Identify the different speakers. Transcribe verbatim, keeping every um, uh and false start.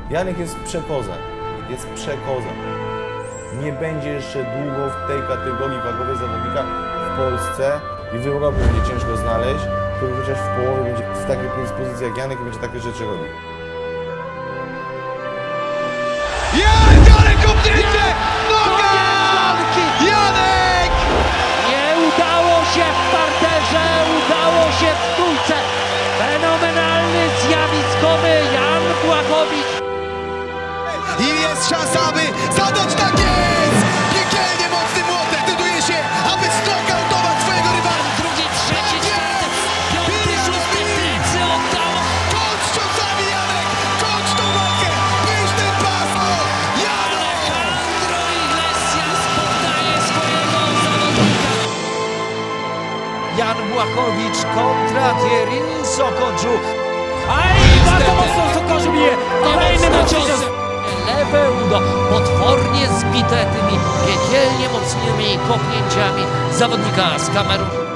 Speaker 1: Janek jest przekozak, jest przekozak. Nie będzie jeszcze długo w tej kategorii wagowej zawodnika w Polsce i w Europie będzie ciężko znaleźć, który chociaż w połowie będzie w takiej predyspozycji jak Janek i będzie takie rzeczy robił.
Speaker 2: Janek obdręcze! Noga! Janek!
Speaker 3: Nie udało się w parterze, udało się w trójce. Fenomenalny, zjawiskowy Jan Blachowicz.
Speaker 2: I jest szansa, aby zadać, tak jest! Piekielnie mocny młotek decyduje się, aby znokautować swojego rywala.
Speaker 3: Drugi, trzeci, czwarty, piąty, szósty, plecy oddał.
Speaker 2: Kończ ciosami Janek! Kończ tą walkę! Wyjść ten pas! Janek!
Speaker 3: Alejandro Iglesias poddaje swojego zawodnika.
Speaker 4: Jan Blachowicz kontra Thierry Sokoudjou.
Speaker 3: Aj, bardzo mocno Sokoudjou bije. Kolejny cios. Lewe udo, potwornie zbite tymi piekielnie mocnymi kopnięciami zawodnika z Kamerunu.